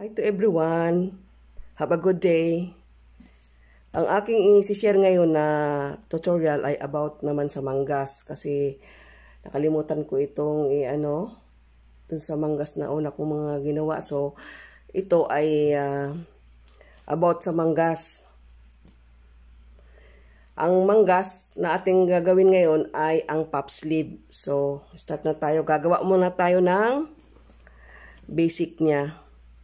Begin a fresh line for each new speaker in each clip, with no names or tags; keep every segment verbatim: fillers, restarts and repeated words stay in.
Hi to everyone. Have a good day. Ang aking i-share ngayon na tutorial ay about naman sa manggas kasi nakalimutan ko itong i-ano dun sa manggas na una kong mga ginawa. So ito ay uh, about sa manggas. Ang manggas na ating gagawin ngayon ay ang puff sleeve. So start na tayo. Gagawa muna tayo ng basic niya.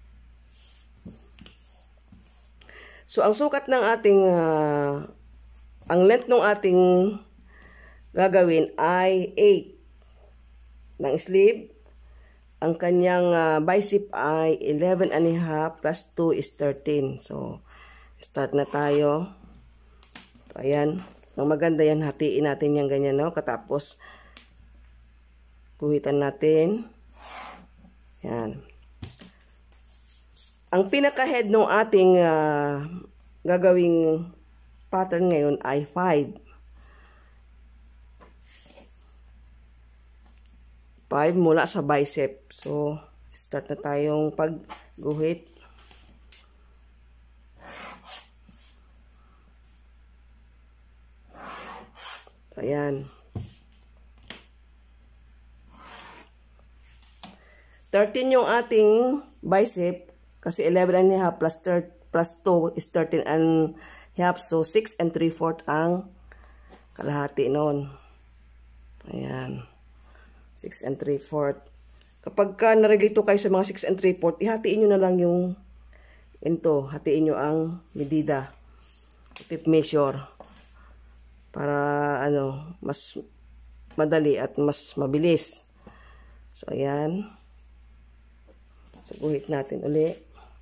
So, ang sukat ng ating, uh, ang length ng ating gagawin ay eight ng sleeve. Ang kanyang uh, bicep ay eleven and a half plus two is thirteen. So, start na tayo. So, ayan. Ang maganda yan, hatiin natin yan ganyan, no? Katapos, guhitan natin. Ayan. Ang pinaka-head ng ating uh, gagawing pattern ngayon ay five. five mula sa bicep. So, start na tayong pagguhit. Ayan. thirteen yung ating bicep. Kasi eleven and a half plus, plus two is thirteen and a half. So, six and three fourth ang kalahati noon. Ayan. six and three fourth. Kapag ka nareglito kayo sa mga six and three fourth, ihatiin nyo na lang yung into. Hatiin nyo ang medida. Tip measure. Para ano, mas madali at mas mabilis. So, ayan. So, guhit natin uli.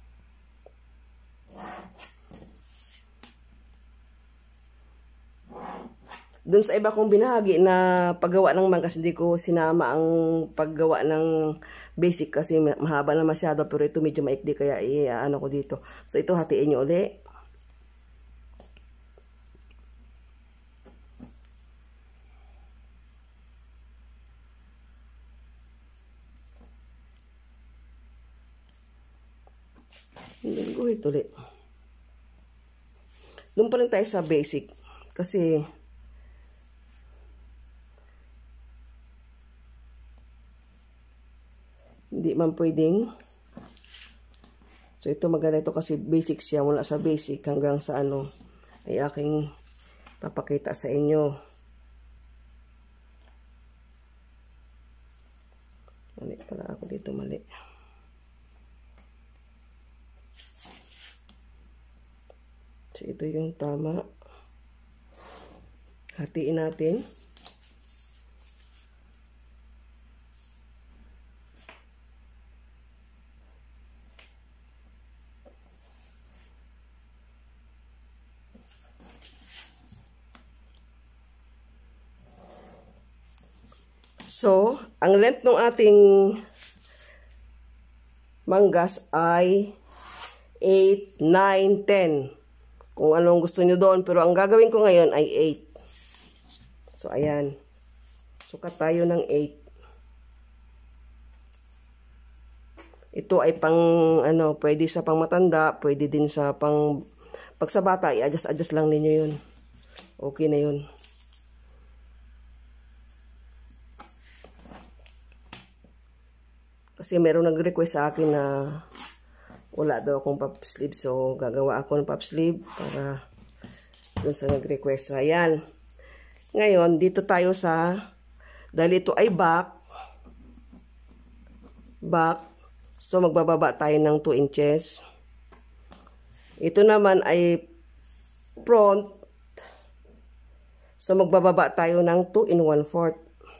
Doon sa iba kong binahagi na paggawa ng manggas, hindi ko sinama ang paggawa ng basic kasi mahaba na masyado, pero ito medyo maikli kaya i-ano ko dito. So ito hatiin nyo uli. Hindi ko ito uli. Doon pa lang tayo sa basic kasi hindi man pwedeng. So, ito maganda ito kasi basic siya. Mula sa basic hanggang sa ano ay aking papakita sa inyo. Mali pala ako dito, mali. So, ito yung tama. Hatiin natin. So, ang length ng ating manggas ay eight, nine, ten. Kung anong gusto nyo doon. Pero ang gagawin ko ngayon ay eight. So, ayan. Sukat tayo ng eight. Ito ay pang, ano, pwede sa pang matanda, pwede din sa pang, pag sa bata, i-adjust-adjust lang ninyo yun. Okay na yun. Kasi meron nag-request sa akin na wala daw akong puff sleeve. So, gagawa ako ng puff sleeve para dun sa nag-request. So, ayan. Ngayon, dito tayo sa, dahil ito ay back. Back. So, magbababa tayo ng two inches. Ito naman ay front. So, magbababa tayo ng two in one fourth.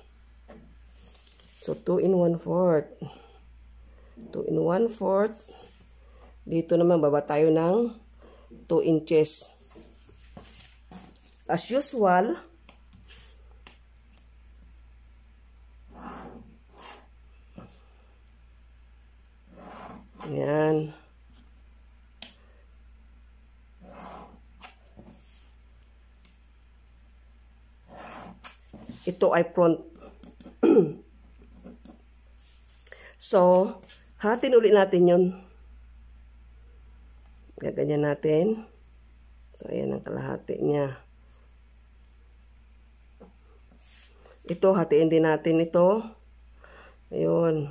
So, two in one fourth. two in one fourth. Dito naman, baba tayo ng two inches. As usual, yan. Ito ay front. So, hatin ulit natin yun. Gaganyan natin. So, ayan ang kalahati niya. Ito, hatiin din natin ito. Ayun.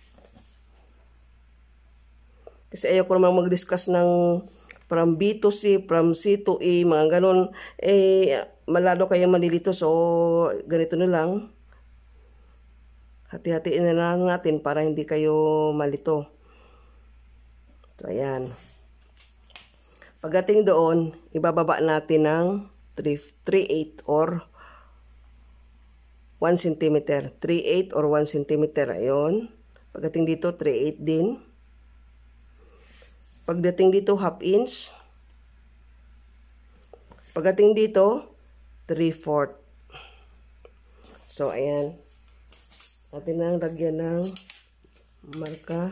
Kasi ayaw ko naman mag-discuss ng from B to C, from C to A, mga ganun. Eh, malalo kayo malilito. So, ganito na lang. Hati-hatiin na lang natin para hindi kayo malito. So, ayan. Pagdating doon, ibababa natin ng three eighths or one centimeter. three eighths or one centimeter. Ayun. Pagdating dito, three eighths din. Pagdating dito, half inch. Pagdating dito, three fourths. So, ayan. Natin ang lagyan ng marka.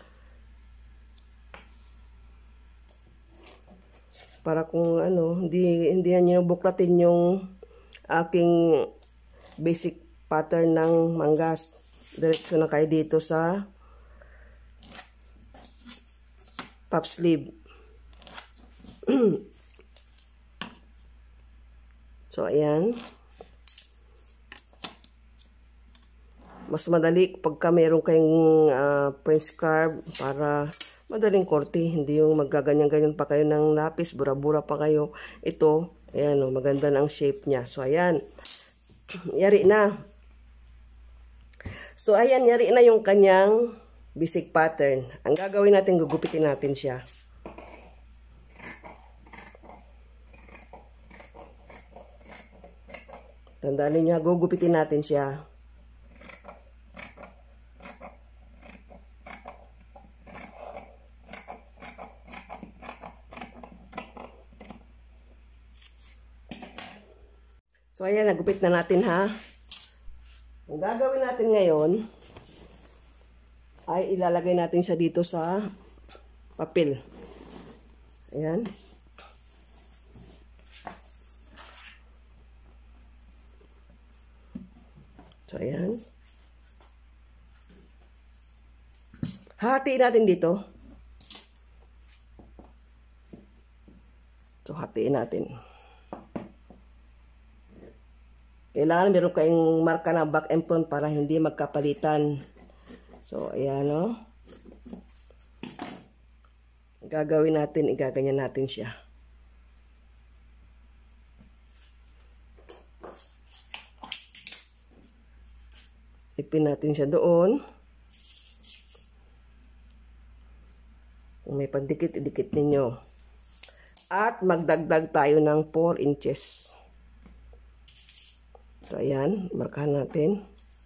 Para kung ano, hindi, hindi nyo buklatin yung aking basic pattern ng manggas. Diretso na kayo dito sa puff sleeve. So, ayan. Mas madali pagka meron kayong uh, French curve para madaling korte. Hindi yung magaganyan-ganyan pa kayo ng lapis, bura-bura pa kayo. Ito, ayan o, maganda na ang shape niya. So, ayan. Yari na. So, ayan, yari na yung kanyang basic pattern. Ang gagawin natin, gugupitin natin siya. Tandaan niyo, gugupitin natin siya. So, ayan, nagupit na natin ha. Ang gagawin natin ngayon, ay ilalagay natin siya dito sa papel. Ayan. So, ayan. Hatiin natin dito. So, hatiin natin. Kailangan meron kayong marka na back and front para hindi magkapalitan. So, ayan o. Gagawin natin, igaganyan natin siya. Ipin natin siya doon. Kung may pandikit, idikit ninyo. At magdagdag tayo ng four inches. So, ayan, markahan natin.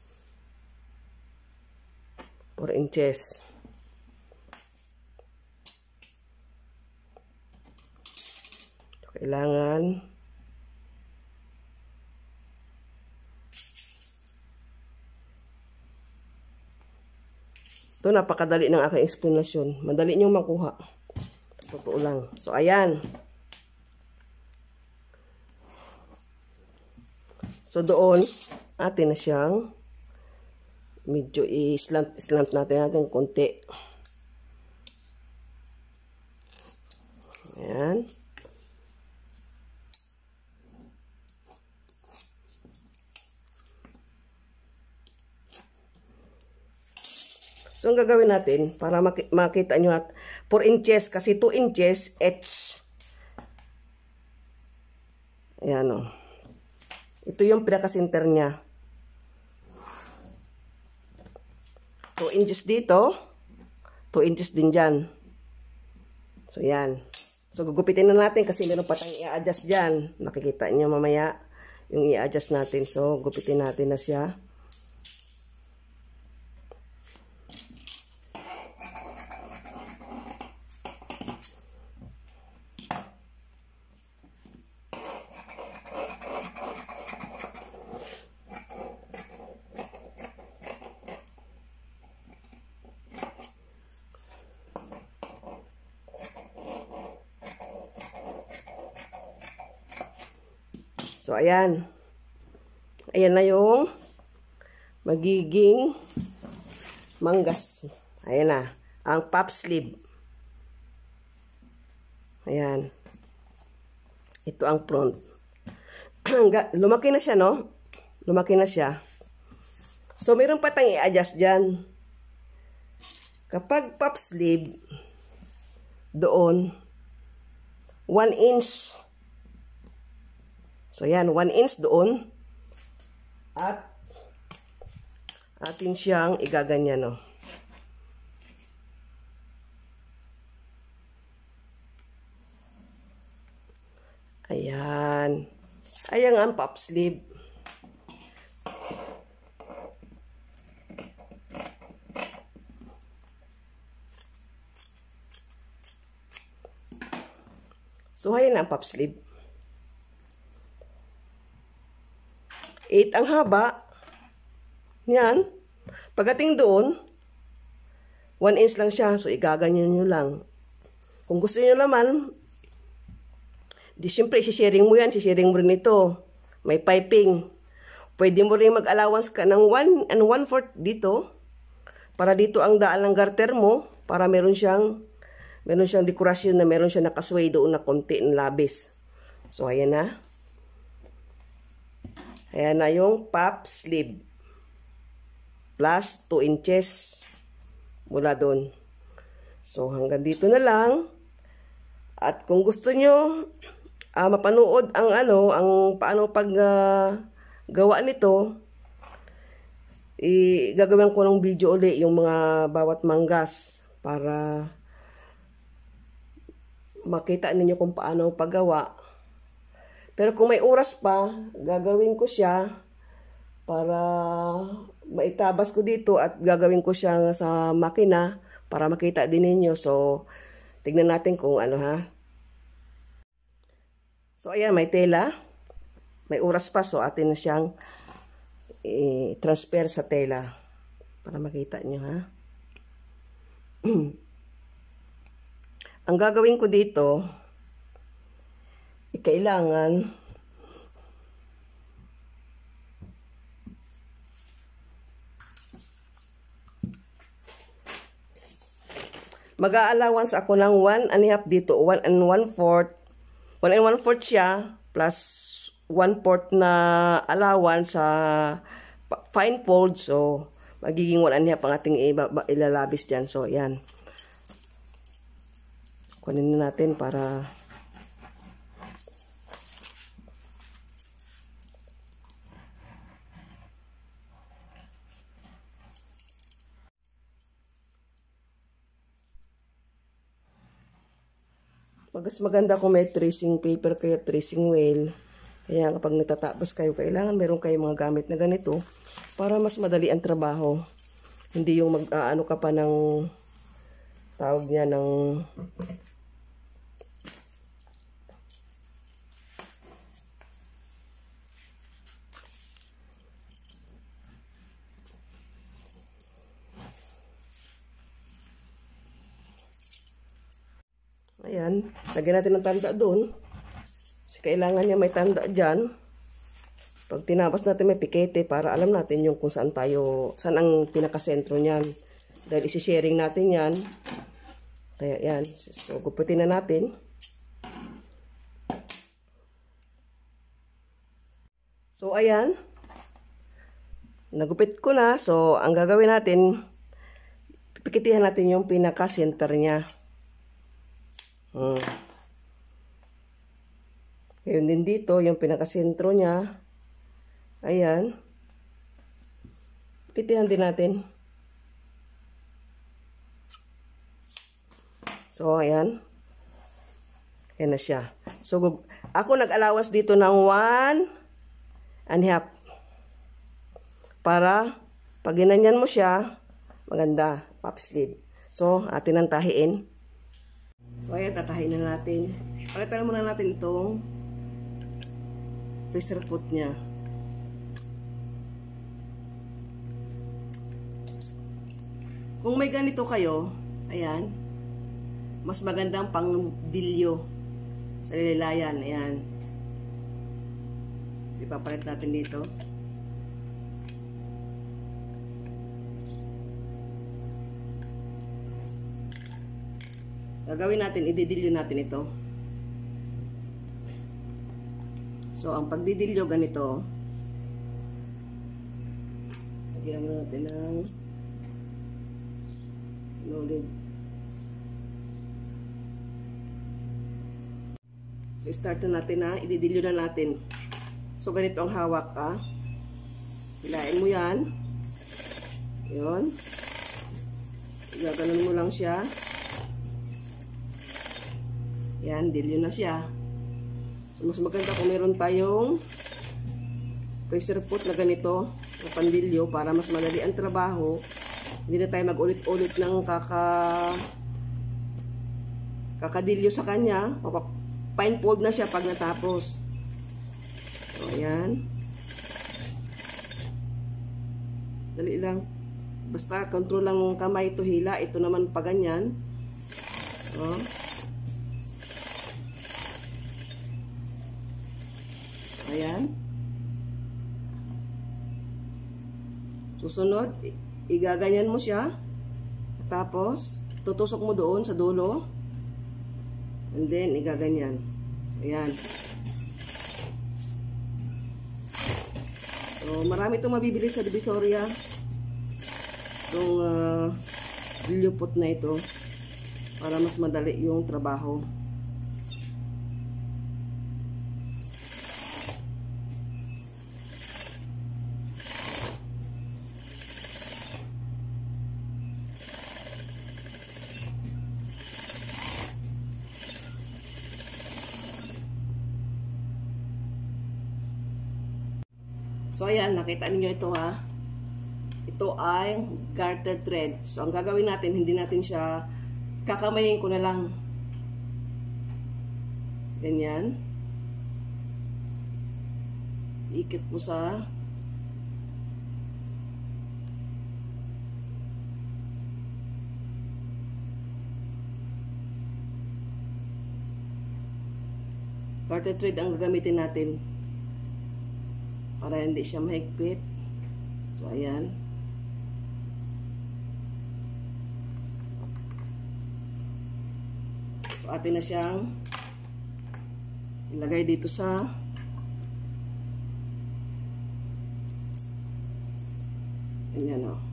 four inches. So, kailangan ito, napakadali ng aking explanation. Madali nyo makuha. Totoo lang. So, ayan. So, doon, atin na siyang medyo i-slant slant natin natin konti. Ayan. So, ang gagawin natin, para mak makita nyo at four inches, kasi two inches, H. Ayan o. Ito yung pinaka-center niya. two inches dito, two inches din dyan. So, yan. So, gugupitin na natin kasi meron pa tayong i-adjust dyan. Makikita nyo mamaya yung i-adjust natin. So, gupitin natin na siya. So, ayan. Ayan na yung magiging manggas. Ayan na. Ang puff sleeve. Ayan. Ito ang front. Lumaki na siya, no? Lumaki na siya. So, meron pa tayong i-adjust dyan. Kapag puff sleeve, doon, one inch. So, yan, one inch doon. At, atin siyang igaganyan, no? Ayan. Ayan ang puff sleeve. So, ayan ang puff sleeve. eight ang haba. Yan. Pagdating doon, one inch lang siya. So, igaganyan nyo lang. Kung gusto nyo naman, di siyempre, si-sharing mo yan. Si-sharing mo rin ito. May piping. Pwede mo rin mag-allowance ka ng one and one fourth dito. Para dito ang daan ng garter mo. Para meron siyang, meron siyang dekorasyon na meron siyang nakasway doon na konti ng labis. So, ayan na. Ayan na yung puff sleeve. Plus two inches. Mula doon. So, hanggang dito na lang. At kung gusto nyo, Uh, mapanood ang ano, ang paano pag uh, gawa nito, i gagawin ko ng video uli yung mga bawat manggas para makita ninyo kung paano paggawa. Pero kung may oras pa, gagawin ko siya para maitabas ko dito at gagawin ko siya sa makina para makita din ninyo. So, tignan natin kung ano ha. So, ayan, may tela. May oras pa. So, atin na siyang i-transfer sa tela. Para makita nyo, ha? Ang gagawin ko dito, kailangan mag-a-allowance ako ng one and a half dito, one and one fourth. one and one fourth siya, plus one fourth na allowance sa fine fold. So, magiging one and a half ang ating ilalabis dyan. So, yan. Kunin na natin para mas maganda kung may tracing paper kaya tracing wheel. Kaya kapag nagtatapos kayo, kailangan meron kayo mga gamit na ganito para mas madali ang trabaho. Hindi yung mag-aano ka pa ng tawag niya ng ayan, lagyan natin ng tanda doon. Kasi kailangan niya may tanda dyan. Pag tinapos natin may pikete para alam natin yung kung saan tayo, saan ang pinakasentro niyan. Dahil isi-sharing natin yan. Kaya yan. So, gupitin na natin. So, ayan. Nagupit ko na. So, ang gagawin natin, pipikitihan natin yung pinaka-center niya. Hmm. Ngayon din dito, yung pinakasentro niya. Ayan. Pikitihan din natin. So, ayan. Ayan na siya. So, ako nag-allowance dito ng one and a half. Para, pag ginanyan mo siya, maganda, puff sleeve. So, atin ang tahiin. So, ayan, tatahin na natin. Palitan muna natin itong pressure foot niya. Kung may ganito kayo, ayan, mas magandang pang dilyo sa lililayan. Ayan. Ipapalit natin dito. Gagawin natin, ididilyo natin ito. So, ang pagdidilyo ganito, lagyan mo natin ng loaded. So, start na natin na, ididilyo na natin. So, ganito ang hawak ka. Hilain mo yan. Yun. Gaganon mo lang siya. Yan, dilyo na siya. So, mas maganda kung meron tayong pressure pot na ganito, na pandilyo, para mas madali ang trabaho. Hindi na tayo mag-ulit-ulit ng kaka kakadilyo sa kanya. Fine fold na siya pag natapos. So, ayan. Dali lang. Basta control lang ng kamay ito, hila. Ito naman pa ganyan. O. Ayan. Susunod, igaganyan mo siya. Tapos, tutusok mo doon sa dulo. And then, igaganyan. Ayan. So, marami itong mabibili sa Divisoria. Itong uh, dilyo pot na ito. Para mas madali yung trabaho. So, ayan, nakita niyo ito ha. Ito ay garter thread. So, ang gagawin natin, hindi natin siya kakamayin ko na lang. Ganyan. Iikit mo sa garter thread ang gagamitin natin. Para hindi siya mahigpit. So, ayan. So, atin na siyang ilagay dito sa ayan o.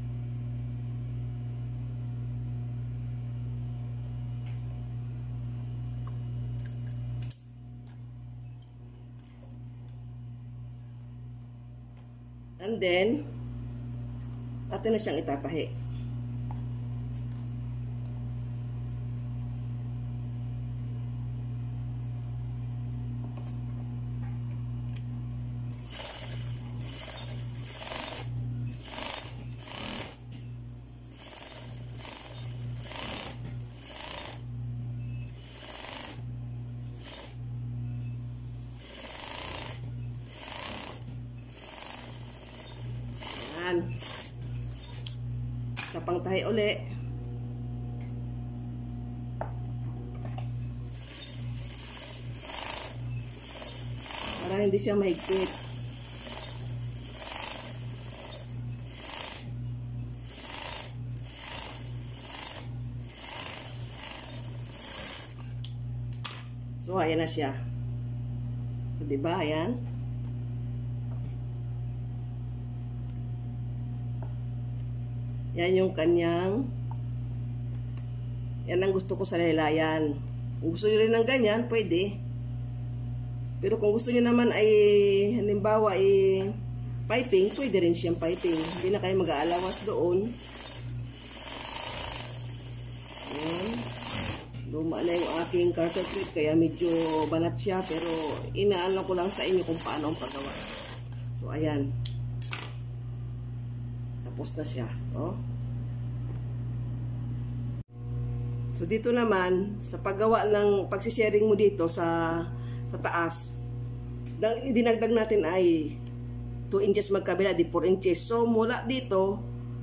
And then, atin na siyang itapahi. Sa pangtahi uli. Para hindi siya mahigpit. So, ayan na siya. So, diba? Ayan. Yan yung kanyang, yan ang gusto ko sa laylayan. Kung gusto nyo rin ng ganyan, pwede. Pero kung gusto nyo naman ay, halimbawa ay piping, pwede rin siyang piping. Hindi na kayo mag-aalawas doon. Yan. Luma na yung aking garter thread, kaya medyo banat siya. Pero inaalam ko lang sa inyo kung paano ang paggawa. So, ayan. Tapos na siya. So, so dito naman, sa paggawa ng pagsisharing mo dito sa sa taas, dinagdag natin ay two inches magkabila, di four inches. So, mula dito,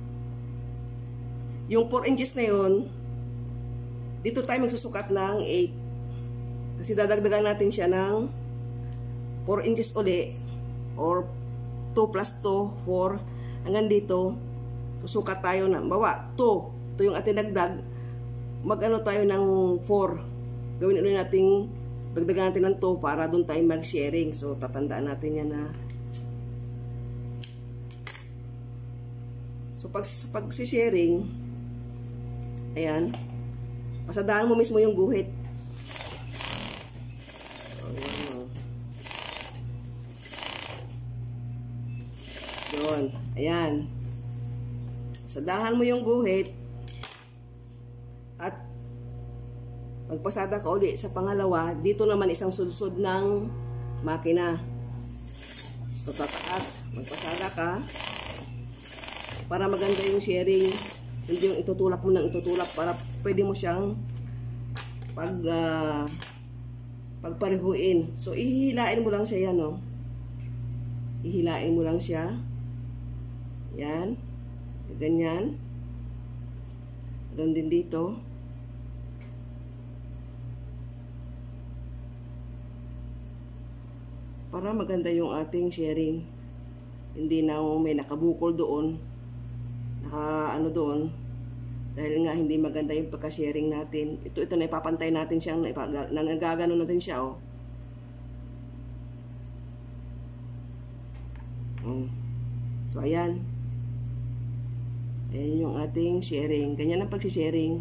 yung four inches na yun, dito tayo magsusukat ng eight. Kasi dadagdagan natin siya ng four inches uli, or two plus two, four, hanggang dito, susukat tayo ng, bawa, two, ito yung ating dagdag, mag-ano tayo ng four, gawin ulit nating dagdagan natin ng two para doon tayo mag-sharing. So, tatandaan natin yan na. So, pag, pag si sharing, ayan, pasadahan mo mismo yung guhit. Yun, ayan. Pasadahan mo yung guhit. At magpasada ka uli sa pangalawa, dito naman isang sudsud ng makina. So, tataas, magpasada ka para maganda yung sharing. Hindi yung itutulak mo ng itutulak para pwede mo siyang pag uh, pagparehuin. So, ihihilain mo lang siya yan, no? Ihilain mo lang siya. Yan. Ganyan. Doon din dito. Para maganda yung ating sharing. Hindi na may nakabukol doon. Naka ano doon. Dahil nga hindi maganda yung pagka-sharing natin. Ito, ito na ipapantay natin siyang, nagagano natin siya, oh. Mm. So, ayan. Ayan yung ating sharing. Ganyan ang pag-sharing.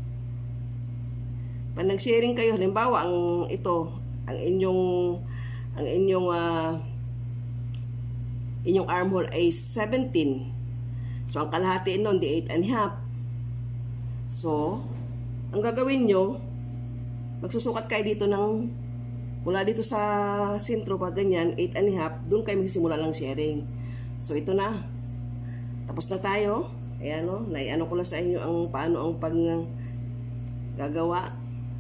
Pag nag-sharing kayo, halimbawa, ang ito, ang inyong, ang inyong, uh, inyong armhole ay seventeen. So, ang kalahati nun, di eight and a half. So, ang gagawin nyo, magsusukat kayo dito ng, mula dito sa sentro pa ganyan, eight and a half, doon kayo magsisimula ng sharing. So, ito na. Tapos na tayo. Ayan, o, naiano ko lang sa inyo ang paano ang pag gagawa.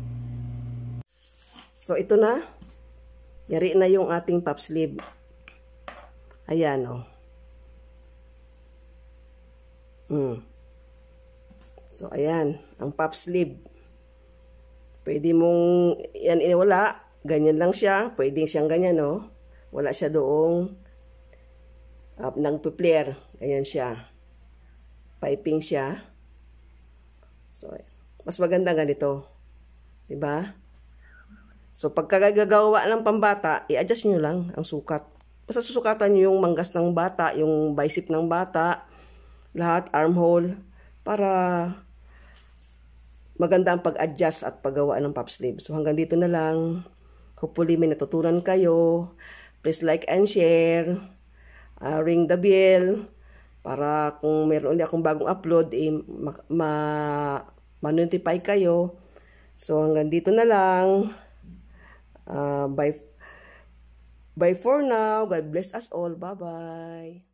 So, ito na. Yari na yung ating puff sleeve. Ayan, o. Hmm. So, ayan. Ang puff sleeve. Pwede mong, yan, wala. Ganyan lang siya. Pwede siyang ganyan, o. Wala siya doong uh, nang pipler. Ganyan siya. Piping siya. So, mas maganda ganito. Diba? So, pagkagagawa ng pambata, i-adjust nyo lang ang sukat. Basta susukatan nyo yung manggas ng bata, yung bicep ng bata, lahat, armhole, para maganda ang pag-adjust at paggawa ng puff sleeve. So, hanggang dito na lang. Hopefully, may natutunan kayo. Please like and share. Uh, ring the bell. Para kung meron ulit akong bagong upload, eh, ma-notify ma kayo. So, hanggang dito na lang. Uh, bye, bye for now. God bless us all. Bye-bye.